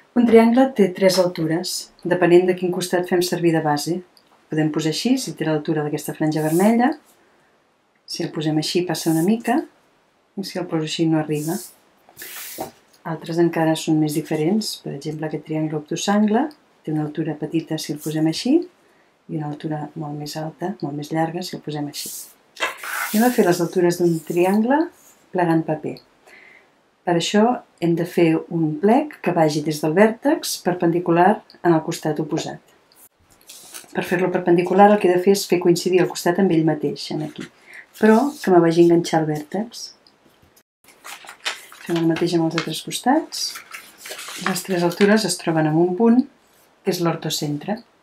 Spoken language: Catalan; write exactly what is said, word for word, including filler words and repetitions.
Un triangle té tres altures, depenent de quin costat fem servir de base. Podem posar així, si té l'altura d'aquesta franja vermella. Si el posem així passa una mica, i si el poso així no arriba. Altres encara són més diferents. Per exemple, aquest triangle octosangle té una altura petita si el posem així, i una altura molt més alta, molt més llarga, si el posem així. Anem a fer les altures d'un triangle plegant paper. Per això hem de fer un plec que vagi des del vèrtex perpendicular en el costat oposat. Per fer-lo perpendicular el que he de fer és fer coincidir el costat amb ell mateix, aquí, però que me vagi a enganxar el vèrtex. Fem el mateix amb els altres costats. Les tres altures es troben en un punt, que és l'ortocentre.